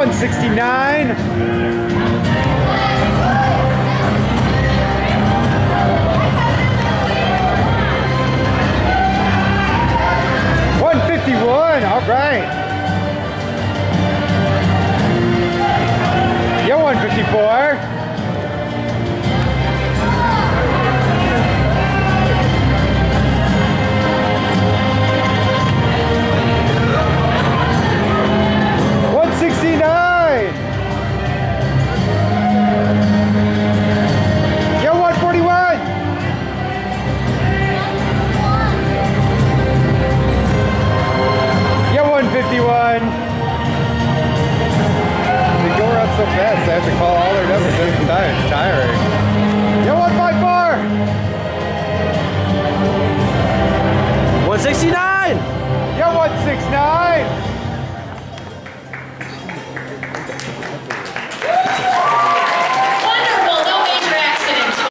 169. All right. You're 154. They go around so fast, I have to call all their numbers every time. It's tiring. Yo, 154! 169! Yo, 169!